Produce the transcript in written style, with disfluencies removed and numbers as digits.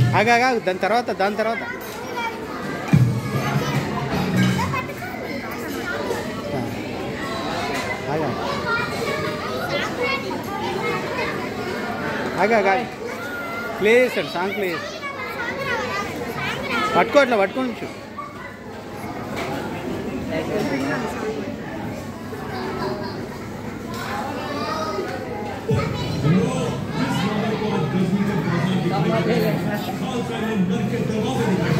ఆగా దాని తర్వాత ఆగా ప్లే చేస్తాడు సాంగ్ ప్లే చేస్తాడు పట్టుకోండి Call